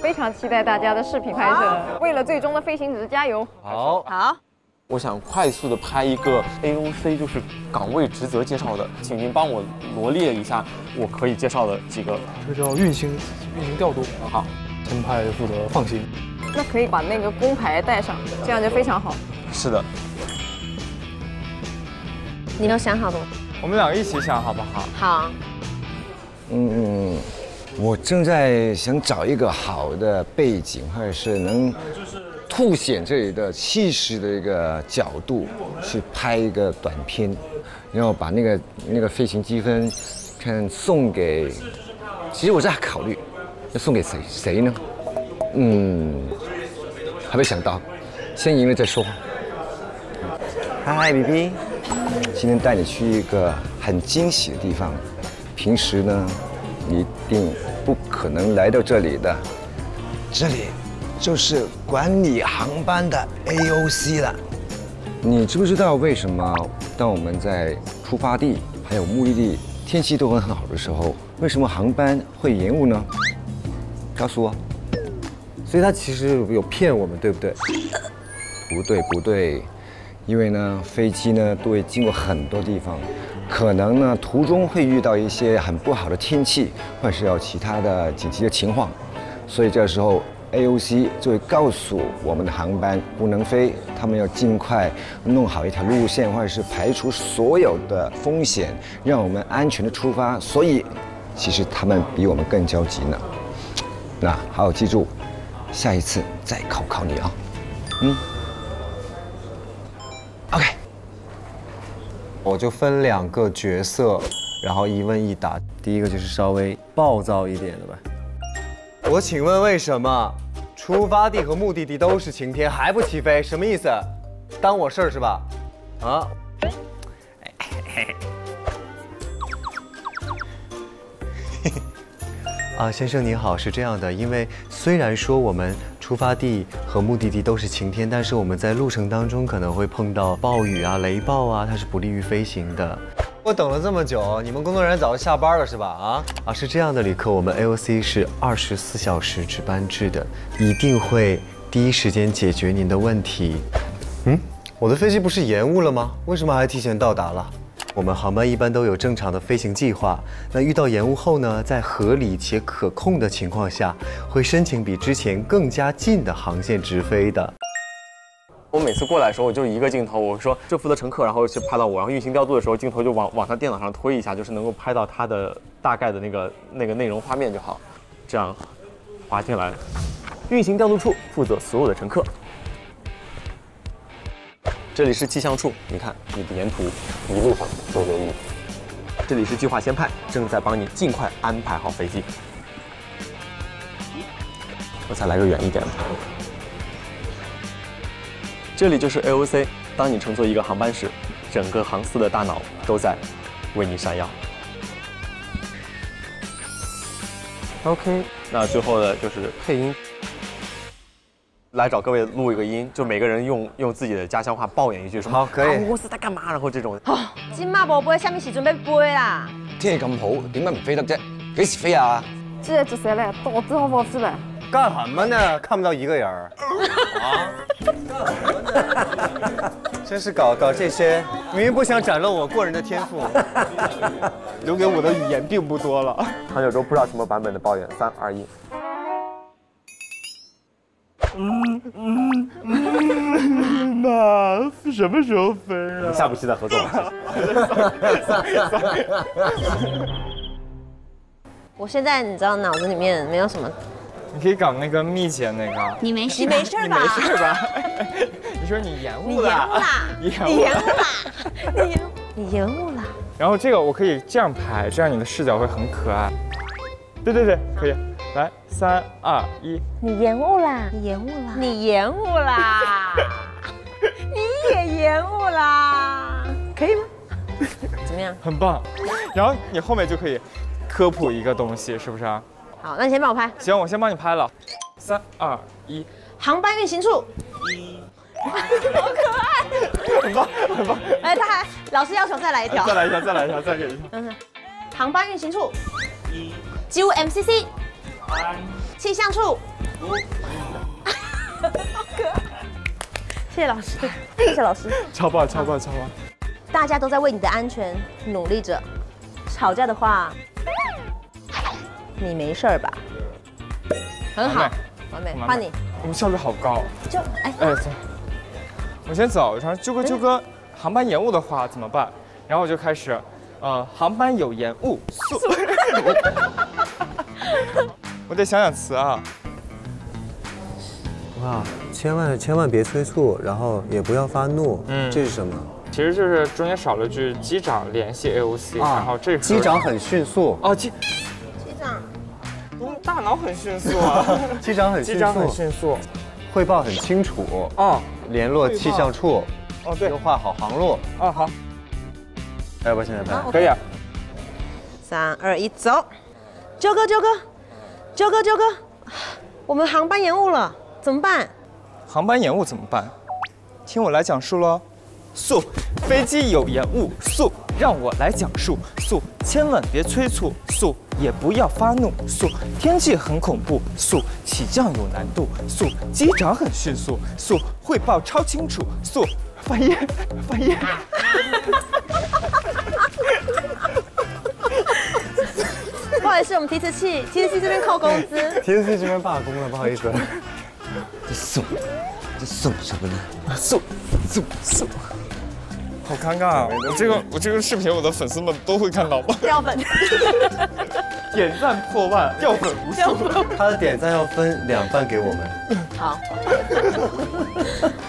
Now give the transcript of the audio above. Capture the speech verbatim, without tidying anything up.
非常期待大家的视频拍摄，为了最终的飞行值加油！ 好， 好。 我想快速的拍一个 A O C， 就是岗位职责介绍的，请您帮我罗列一下我可以介绍的几个。 这个叫运行运行调度。 好， 前排负责放行。 那可以把那个工牌带上，这样就非常好。 是的。 你都想好了？ 我们两个一起想好不好？ 好。 嗯，我正在想找一个好的背景，或者是能。 凸显这里的气势的一个角度，去拍一个短片，然后把那个那个飞行积分，看送给，其实我在考虑，要送给谁谁呢？嗯，还没想到，先赢了再说。嗨 ，B B， 今天带你去一个很惊喜的地方，平时呢，你一定不可能来到这里的，这里。 就是管理航班的 A O C 了。你知不知道为什么当我们在出发地还有目的地天气都很好的时候，为什么航班会延误呢？告诉我。 所以他其实有骗我们，对不对？ 不对，不对，因为呢，飞机呢都会经过很多地方，可能呢途中会遇到一些很不好的天气，或者是有其他的紧急的情况，所以这时候。 A O C 就会告诉我们的航班不能飞，他们要尽快弄好一条路线，或者是排除所有的风险，让我们安全的出发。所以，其实他们比我们更着急呢。那好好记住，下一次再考考你啊。嗯。OK。 我就分两个角色，然后一问一答。第一个就是稍微暴躁一点的吧。 我请问为什么出发地和目的地都是晴天还不起飞？什么意思？当我事儿是吧？啊？啊，先生你好，是这样的，因为虽然说我们出发地和目的地都是晴天，但是我们在路程当中可能会碰到暴雨啊、雷暴啊，它是不利于飞行的。 我等了这么久，你们工作人员早就下班了是吧？啊啊，是这样的，旅客，我们 A O C 是二十四小时值班制的，一定会第一时间解决您的问题。嗯，我的飞机不是延误了吗？为什么还提前到达了？我们航班一般都有正常的飞行计划，那遇到延误后呢，在合理且可控的情况下，会申请比之前更加近的航线直飞的。 我每次过来的时候，我就一个镜头，我说这负责乘客，然后去拍到我，然后运行调度的时候，镜头就往往他电脑上推一下，就是能够拍到他的大概的那个那个内容画面就好，这样滑进来。运行调度处负责所有的乘客。这里是气象处，你看你的沿途一路上都有雨。这里是计划先派，正在帮你尽快安排好飞机。我再来个远一点的。 这里就是 A O C， 当你乘坐一个航班时，整个航司的大脑都在为你闪耀。OK， 那最后的就是配音，来找各位录一个音，就每个人用用自己的家乡话抱怨一句，什么好可以， 航空公司在干嘛？然后这种。 哦，今嘛无飞，什麼時準備飛啦？ 天氣咁好，點解唔飛得啫？幾時飛啊？ 这这谁嘞？我之后我是嘞。 干什么呢？看不到一个人儿啊！真是搞搞这些，明明不想展露我过人的天赋，留给我的语言并不多了。 唐九洲不知道什么版本的抱怨，三二一。 嗯嗯嗯，那什么时候飞啊？ 下部戏再合作吧。 我现在你知道脑子里面没有什么。 你可以搞那个密集那个。 你没事，你没事吧？ 你没事吧？你说你延误了， 你延误了，你延误了，你延你延误了。 然后这个我可以这样拍，这样你的视角会很可爱。对对对，可以。来，三二一。 你延误啦！你延误啦！你延误啦！你也延误啦！可以吗？怎么样？ 很棒。然后你后面就可以科普一个东西，是不是啊？ 好，那你先帮我拍。 行，我先帮你拍了。三二一， 航班运行处。好可爱， 很棒，很棒。 哎，他还老师要求再来一条。 再来一下，再来一下，再给一下。 嗯，航班运行处。九 M C C。 气象处。谢谢老师，谢谢老师。 超棒，超棒，超棒！ 大家都在为你的安全努力着。吵架的话，你没事儿吧？很好，完美，换你。 我们效率好高。 就哎哎，走，我先走。然后啾哥啾哥，航班延误的话怎么办？然后我就开始，呃，航班有延误，速。我得想想词啊。 哇，千万千万别催促，然后也不要发怒。嗯，这是什么？ 其实就是中间少了句机长联系 A O C，、啊、然后这机长很迅速。 哦，机机长， 我们大脑很迅速啊。 机长很迅速， 机长很迅速， 汇报很清楚。 哦， 联络气象处。 哦，对， 优化好航路。 哦，好。 要不要现在拍？ 可以啊。 三二一，走！啾哥啾哥，啾哥啾哥，我们航班延误了，怎么办？ 航班延误怎么办？听我来讲述喽。速，飞机有延误。速，让我来讲述。速，千万别催促。速，也不要发怒。速，天气很恐怖。速，起降有难度。速，机长很迅速。速，汇报超清楚。速，翻页，翻页。 不好意思，我们提词器，提词器这边扣工资。 提词器这边罢工了，不好意思。这速，这速什么呢？ 速，速，速。好尴尬啊！我这个我这个视频，我的粉丝们都会看到吗？ 掉粉， 点赞破万，掉粉无数。 他的点赞要分两半给我们。 好。